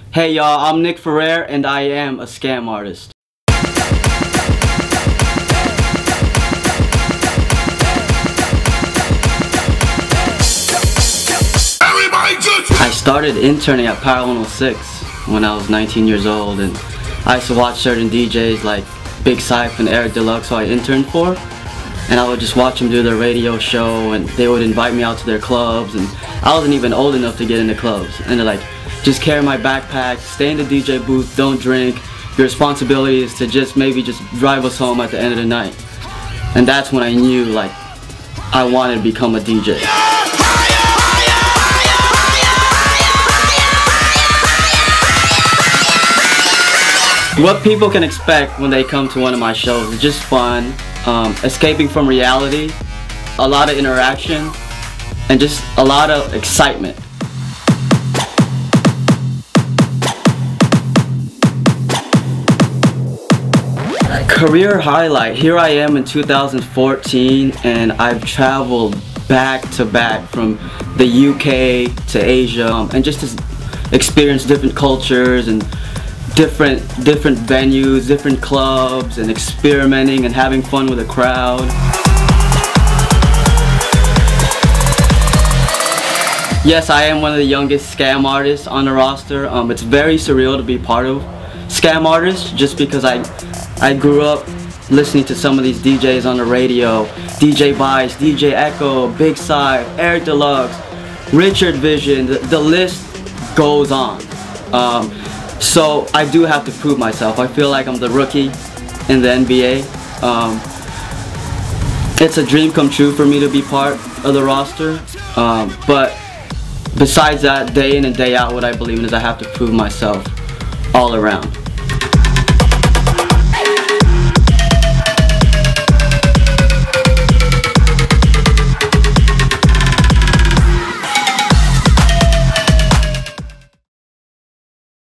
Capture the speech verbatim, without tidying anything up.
Hey y'all, I'm Nick Ferrer and I am a SKAM artist. I started interning at Power one oh six when I was nineteen years old, and I used to watch certain D Js like Big Syph and Eric Deluxe who I interned for, and I would just watch them do their radio show, and they would invite me out to their clubs, and I wasn't even old enough to get into clubs, and they're like, just carry my backpack, stay in the D J booth, don't drink, your responsibility is to just maybe just drive us home at the end of the night. And that's when I knew like I wanted to become a D J. What people can expect when they come to one of my shows is just fun, um, escaping from reality, a lot of interaction, and just a lot of excitement. Career highlight, here I am in two thousand fourteen, and I've traveled back to back from the U K to Asia, um, and just to experience different cultures and different different venues, different clubs, and experimenting and having fun with the crowd. Yes, I am one of the youngest SKAM artists on the roster. Um, it's very surreal to be part of SKAM artists, just because I I grew up listening to some of these D Js on the radio. D J Vice, D J Echo, Big Syph, Eric Deluxe, Richard Vision, the, the list goes on. Um, so I do have to prove myself. I feel like I'm the rookie in the N B A. Um, it's a dream come true for me to be part of the roster. Um, but besides that, day in and day out, what I believe in is I have to prove myself all around.